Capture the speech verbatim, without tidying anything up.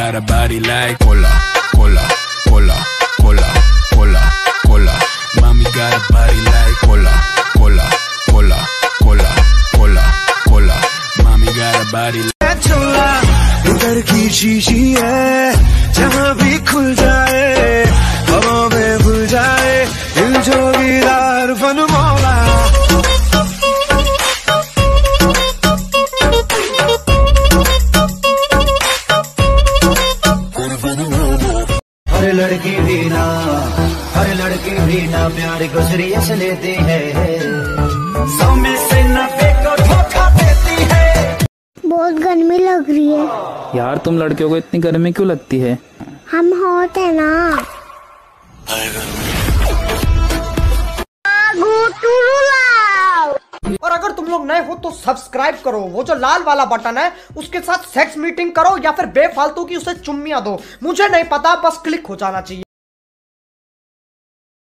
got a body like cola, cola, cola, cola, cola, cola. Mommy got a body like cola, cola, cola, cola, cola, cola. Mommy got a body like छोला उधर की शीशी है जहाँ भी खुल जाए हवा में भूल जाए दिल जोगीदार फन मौला हर लड़की भी ना हर लड़की भी ना प्यार को सीरियस लेती है सौ में से नब्बे को धोखा देती है। बहुत गर्मी लग रही है यार, तुम लड़कियों को इतनी गर्मी क्यों लगती है? हम हॉट है ना। और अगर तुम लोग नए हो तो सब्सक्राइब करो, वो जो लाल वाला बटन है उसके साथ सेक्स मीटिंग करो या फिर बेफालतू की उसे चुम्मियां दो, मुझे नहीं पता, बस क्लिक हो जाना चाहिए।